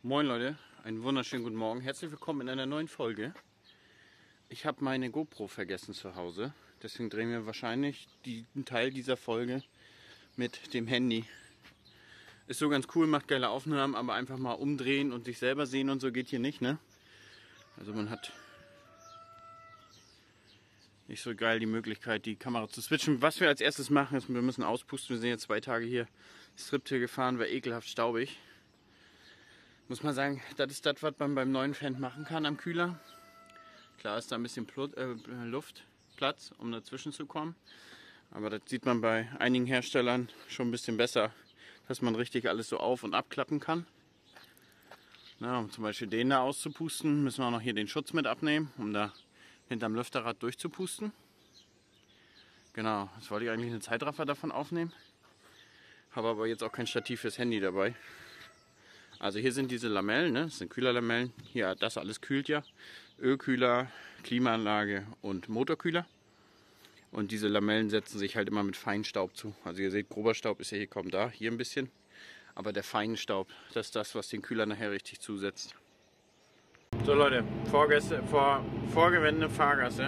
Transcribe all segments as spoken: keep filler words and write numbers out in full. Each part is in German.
Moin Leute, einen wunderschönen guten Morgen. Herzlich willkommen in einer neuen Folge. Ich habe meine GoPro vergessen zu Hause. Deswegen drehen wir wahrscheinlich den Teil dieser Folge mit dem Handy. Ist so ganz cool, macht geile Aufnahmen, aber einfach mal umdrehen und sich selber sehen und so geht hier nicht, ne? Also man hat nicht so geil die Möglichkeit, die Kamera zu switchen. Was wir als erstes machen, ist, wir müssen auspusten. Wir sind jetzt zwei Tage hier Striptier gefahren, war ekelhaft staubig. Muss man sagen, das ist das, was man beim neuen Fan machen kann am Kühler. Klar ist da ein bisschen Plut, äh, Luftplatz, um dazwischen zu kommen. Aber das sieht man bei einigen Herstellern schon ein bisschen besser, dass man richtig alles so auf- und abklappen kann. Na, um zum Beispiel den da auszupusten, müssen wir auch noch hier den Schutz mit abnehmen, um da hinterm Lüfterrad durchzupusten. Genau, jetzt wollte ich eigentlich eine Zeitraffer davon aufnehmen. Habe aber jetzt auch kein Stativ fürs Handy dabei. Also hier sind diese Lamellen, ne? Das sind Kühlerlamellen. Hier, das alles kühlt ja. Ölkühler, Klimaanlage und Motorkühler. Und diese Lamellen setzen sich halt immer mit Feinstaub zu. Also ihr seht, grober Staub ist ja hier kaum da, hier ein bisschen. Aber der feine Staub, das ist das, was den Kühler nachher richtig zusetzt. So Leute, Vorgäste, vor, Vorgewende, Fahrgasse.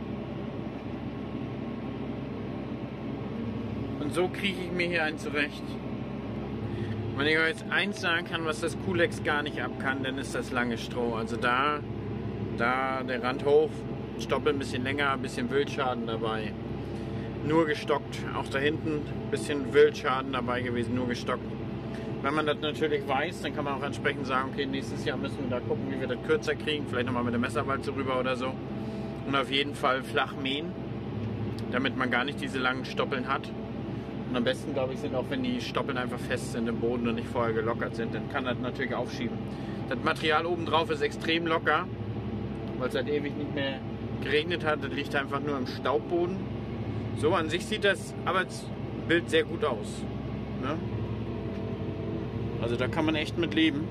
Und so kriege ich mir hier einen zurecht. Wenn ich euch jetzt eins sagen kann, was das Culex gar nicht ab kann, dann ist das lange Stroh. Also da, da der Rand hoch, Stoppel ein bisschen länger, ein bisschen Wildschaden dabei. Nur gestockt. Auch da hinten ein bisschen Wildschaden dabei gewesen, nur gestockt. Wenn man das natürlich weiß, dann kann man auch entsprechend sagen, okay, nächstes Jahr müssen wir da gucken, wie wir das kürzer kriegen. Vielleicht nochmal mit der Messerwalze rüber oder so. Und auf jeden Fall flach mähen, damit man gar nicht diese langen Stoppeln hat. Und am besten, glaube ich, sind auch, wenn die Stoppeln einfach fest sind im Boden und nicht vorher gelockert sind. Dann kann das natürlich aufschieben. Das Material oben drauf ist extrem locker, weil es seit ewig nicht mehr geregnet hat. Das liegt einfach nur im Staubboden. So, an sich sieht das Arbeitsbild sehr gut aus. Ne? Also da kann man echt mit leben.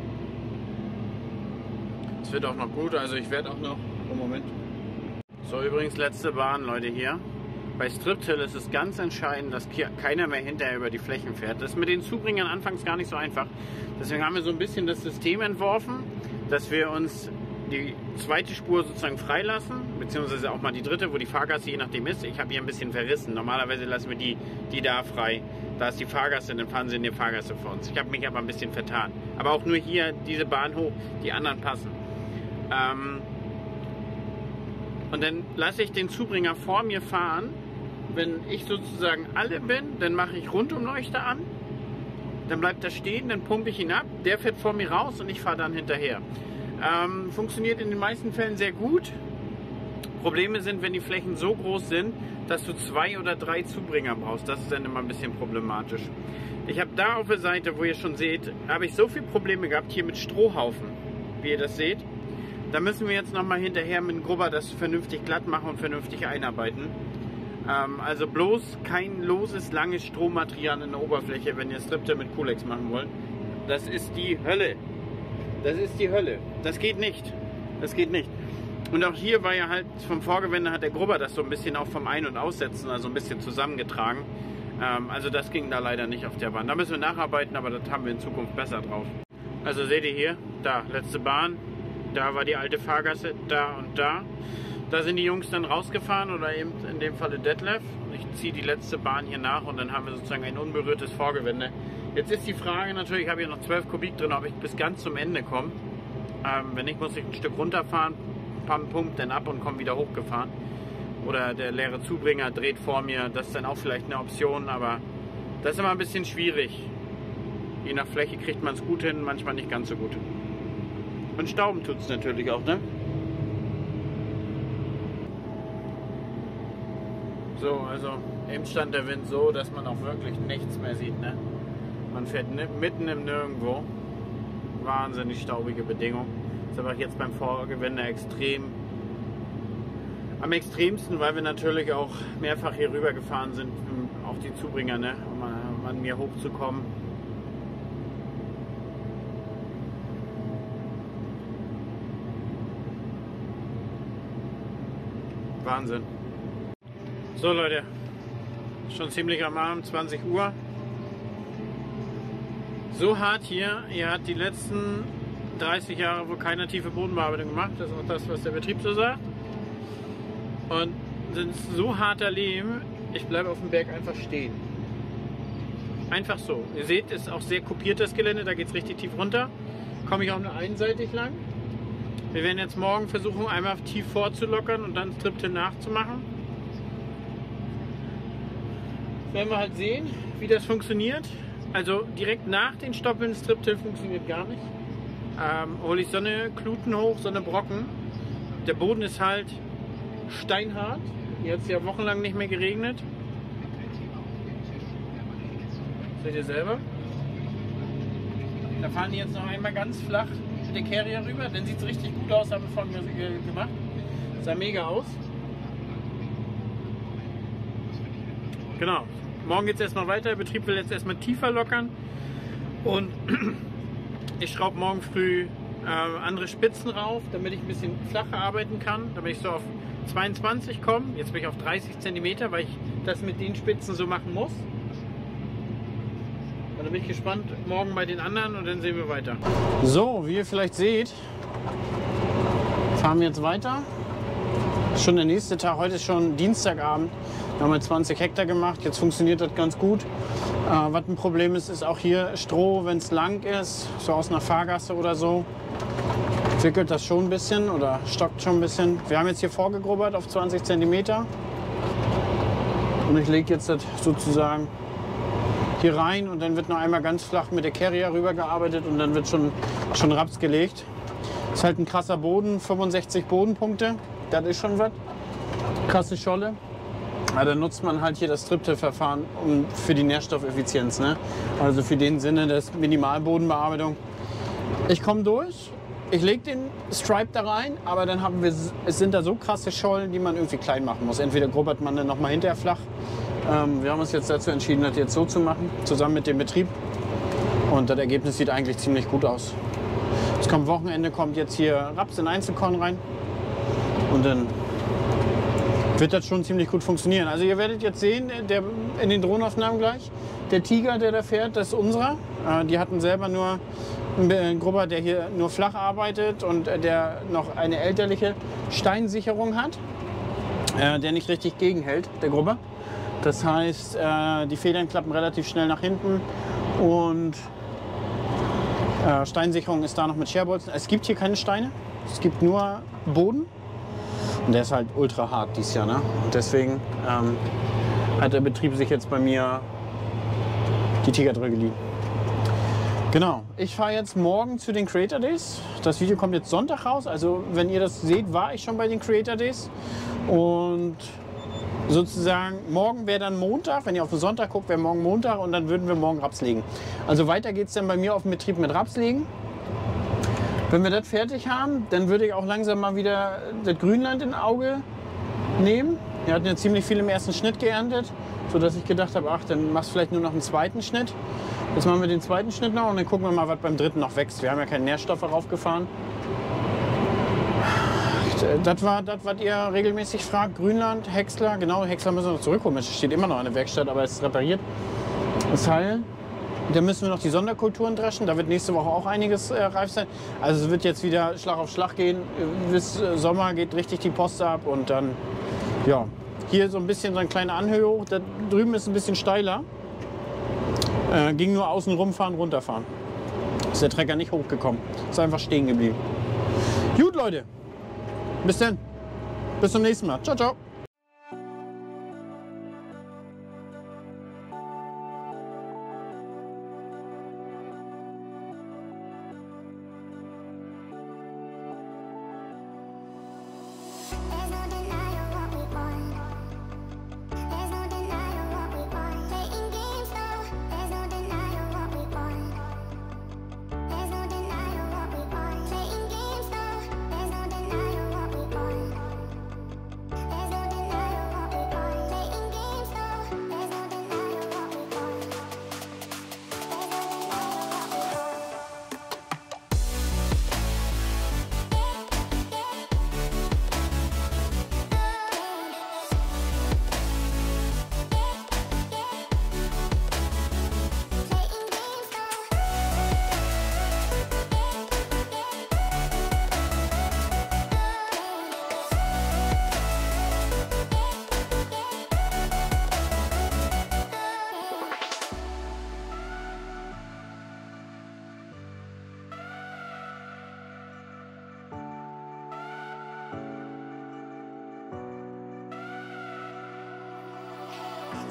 Es wird auch noch gut. Also ich werde auch noch... Oh, Moment. So, übrigens letzte Bahn, Leute, hier. Bei Striptier ist es ganz entscheidend, dass keiner mehr hinterher über die Flächen fährt. Das ist mit den Zubringern anfangs gar nicht so einfach. Deswegen haben wir so ein bisschen das System entworfen, dass wir uns die zweite Spur sozusagen freilassen, beziehungsweise auch mal die dritte, wo die Fahrgasse je nachdem ist. Ich habe hier ein bisschen verrissen. Normalerweise lassen wir die, die da frei. Da ist die Fahrgasse, dann fahren sie in die Fahrgasse vor uns. Ich habe mich aber ein bisschen vertan. Aber auch nur hier diese Bahn hoch, die anderen passen. Ähm Und dann lasse ich den Zubringer vor mir fahren. Wenn ich sozusagen alle bin, dann mache ich Rundumleuchter an. Dann bleibt er stehen, dann pumpe ich ihn ab. Der fährt vor mir raus und ich fahre dann hinterher. Ähm, funktioniert in den meisten Fällen sehr gut. Probleme sind, wenn die Flächen so groß sind, dass du zwei oder drei Zubringer brauchst. Das ist dann immer ein bisschen problematisch. Ich habe da auf der Seite, wo ihr schon seht, habe ich so viele Probleme gehabt, hier mit Strohhaufen, wie ihr das seht. Da müssen wir jetzt nochmal hinterher mit dem Grubber das vernünftig glatt machen und vernünftig einarbeiten. Ähm, also bloß kein loses, langes Strohmaterial in der Oberfläche, wenn ihr Striptier mit Culex machen wollt. Das ist die Hölle. Das ist die Hölle. Das geht nicht. Das geht nicht. Und auch hier war ja halt vom Vorgewende hat der Grubber das so ein bisschen auch vom Ein- und Aussetzen, also ein bisschen zusammengetragen. Ähm, also das ging da leider nicht auf der Bahn. Da müssen wir nacharbeiten, aber das haben wir in Zukunft besser drauf. Also seht ihr hier, da, letzte Bahn. Da war die alte Fahrgasse, da und da. Da sind die Jungs dann rausgefahren oder eben in dem Falle Detlef. Ich ziehe die letzte Bahn hier nach und dann haben wir sozusagen ein unberührtes Vorgewende. Jetzt ist die Frage natürlich, ich habe hier noch zwölf Kubik drin, ob ich bis ganz zum Ende komme. Ähm, wenn nicht, muss ich ein Stück runterfahren, pumpt dann ab und komme wieder hochgefahren. Oder der leere Zubringer dreht vor mir, das ist dann auch vielleicht eine Option, aber das ist immer ein bisschen schwierig. Je nach Fläche kriegt man es gut hin, manchmal nicht ganz so gut. Und stauben tut es natürlich auch, ne? So, also eben stand der Wind so, dass man auch wirklich nichts mehr sieht, ne? Man fährt mitten im Nirgendwo. Wahnsinnig staubige Bedingungen. Das ist aber jetzt beim Vorgewende extrem. Am extremsten, weil wir natürlich auch mehrfach hier rüber gefahren sind, auch die Zubringer, ne? Um an, um an mir hochzukommen. Wahnsinn. So Leute, schon ziemlich am Abend, zwanzig Uhr. So hart hier, hier hat die letzten dreißig Jahre wohl keiner tiefe Bodenbearbeitung gemacht. Das ist auch das, was der Betrieb so sagt. Und sind so harter Lehm, ich bleibe auf dem Berg einfach stehen. Einfach so. Ihr seht, es ist auch sehr kopiert das Gelände, da geht es richtig tief runter. Komme ich auch nur einseitig lang. Wir werden jetzt morgen versuchen, einmal tief vorzulockern und dann Striptill nachzumachen. Werden wir halt sehen, wie das funktioniert. Also direkt nach den Stoppeln Striptill funktioniert gar nicht. Ähm, hole ich so eine Kluten hoch, so eine Brocken. Der Boden ist halt steinhart. Hier hat es ja wochenlang nicht mehr geregnet. Seht ihr selber? Da fahren die jetzt noch einmal ganz flach mit der Carrier rüber. Dann sieht es richtig gut aus, haben wir vorhin gemacht. Sah mega aus. Genau. Morgen geht es erstmal weiter. Der Betrieb will jetzt erstmal tiefer lockern. Und ich schraube morgen früh äh, andere Spitzen rauf, damit ich ein bisschen flacher arbeiten kann. Damit ich so auf zweiundzwanzig komme. Jetzt bin ich auf dreißig Zentimeter, weil ich das mit den Spitzen so machen muss. Und dann bin ich gespannt morgen bei den anderen und dann sehen wir weiter. So, wie ihr vielleicht seht, fahren wir jetzt weiter. Schon der nächste Tag. Heute ist schon Dienstagabend. Wir haben zwanzig Hektar gemacht, jetzt funktioniert das ganz gut. Äh, was ein Problem ist, ist auch hier Stroh, wenn es lang ist, so aus einer Fahrgasse oder so, wickelt das schon ein bisschen oder stockt schon ein bisschen. Wir haben jetzt hier vorgegrubbert auf zwanzig Zentimeter und ich lege jetzt das sozusagen hier rein und dann wird noch einmal ganz flach mit der Carrier rüber gearbeitet und dann wird schon, schon Raps gelegt. Das ist halt ein krasser Boden, fünfundsechzig Bodenpunkte, das ist schon was. Krasse Scholle. Ja, dann nutzt man halt hier das Striptill-Verfahren um, für die Nährstoffeffizienz, ne? Also für den Sinne der Minimalbodenbearbeitung. Ich komme durch, ich lege den Stripe da rein, aber dann haben wir, es sind da so krasse Schollen, die man irgendwie klein machen muss. Entweder grubbert man dann nochmal hinterher flach. Ähm, wir haben uns jetzt dazu entschieden, das jetzt so zu machen, zusammen mit dem Betrieb. Und das Ergebnis sieht eigentlich ziemlich gut aus. Es kommt Wochenende, kommt jetzt hier Raps in Einzelkorn rein und dann wird das schon ziemlich gut funktionieren. Also ihr werdet jetzt sehen, der, in den Drohnenaufnahmen gleich, der Tiger, der da fährt, das ist unserer. Äh, die hatten selber nur einen Grubber, der hier nur flach arbeitet und der noch eine elterliche Steinsicherung hat, äh, der nicht richtig gegenhält, der Grubber. Das heißt, äh, die Federn klappen relativ schnell nach hinten und äh, Steinsicherung ist da noch mit Scherbolzen. Es gibt hier keine Steine, es gibt nur Boden. Und der ist halt ultra hart dieses Jahr, ne? Und deswegen ähm, hat der Betrieb sich jetzt bei mir die Tigerdrücke geliehen. Genau, ich fahre jetzt morgen zu den Creator Days. Das Video kommt jetzt Sonntag raus, also wenn ihr das seht, war ich schon bei den Creator Days. Und sozusagen morgen wäre dann Montag, wenn ihr auf den Sonntag guckt, wäre morgen Montag und dann würden wir morgen Raps legen. Also weiter geht es dann bei mir auf dem Betrieb mit Raps legen. Wenn wir das fertig haben, dann würde ich auch langsam mal wieder das Grünland in Auge nehmen. Wir hatten ja ziemlich viel im ersten Schnitt geerntet, sodass ich gedacht habe, ach, dann machst du vielleicht nur noch einen zweiten Schnitt. Jetzt machen wir den zweiten Schnitt noch und dann gucken wir mal, was beim dritten noch wächst. Wir haben ja keine Nährstoffe raufgefahren. Das war das, was ihr regelmäßig fragt. Grünland, Häcksler, genau, Häcksler müssen wir noch zurückholen. Es steht immer noch in der Werkstatt, aber es ist repariert. Das Teil. Da müssen wir noch die Sonderkulturen dreschen. Da wird nächste Woche auch einiges äh, reif sein. Also es wird jetzt wieder Schlag auf Schlag gehen. Bis äh, Sommer geht richtig die Post ab und dann, ja, hier so ein bisschen so eine kleine Anhöhe hoch. Da drüben ist ein bisschen steiler. Äh, ging nur außen rumfahren, runterfahren. Ist der Trecker nicht hochgekommen. Ist einfach stehen geblieben. Gut, Leute. Bis dann. Bis zum nächsten Mal. Ciao, ciao. There's no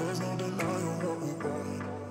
There's no denying what we want.